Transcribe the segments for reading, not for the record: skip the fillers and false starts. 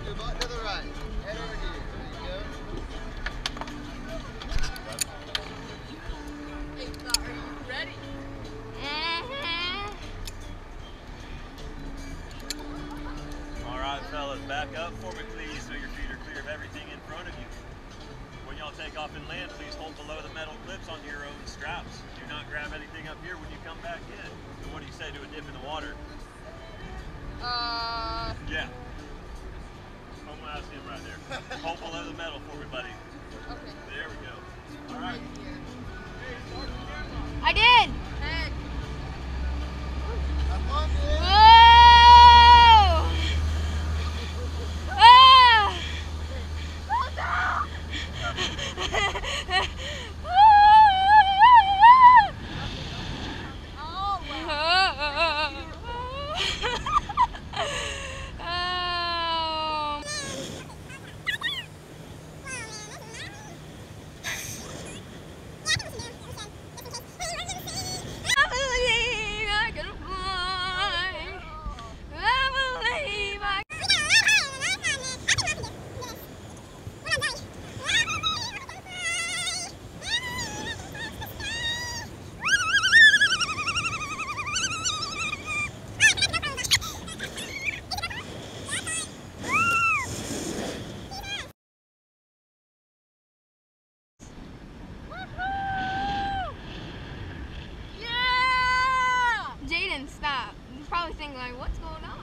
your butt to the right. Head over here. There you go. Hey, are you ready? All right, fellas, back up for me, please, so your feet are clear of everything in front of you. When y'all take off and land, please hold below the metal clips onto your own straps. Do not grab anything up here when you come back in. So what do you say to a dip in the water? Yeah. I'm gonna ask him right there. Hold below the metal for me, buddy. Okay. There we go. All right. Hey, start the camera. I did. Head. Have fun, dude. Whoa! Ah! Stop. He's probably thinking like, what's going on?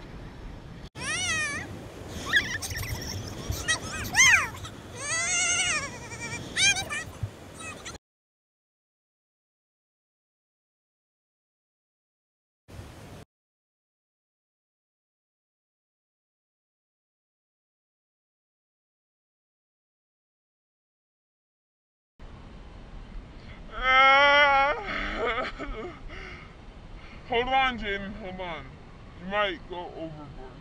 Hold on, Jaden, hold on. You might go overboard.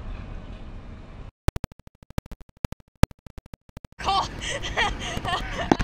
Cool.